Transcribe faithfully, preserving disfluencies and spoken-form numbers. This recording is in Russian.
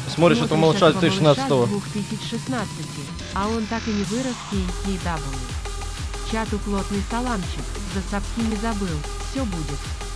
Смотришь этого малыша две тысячи шестнадцатого. две тысячи шестнадцатого, а он так и не вырос в кей кей дабл ю. Чату плотный саламчик, за сапки не забыл, все будет.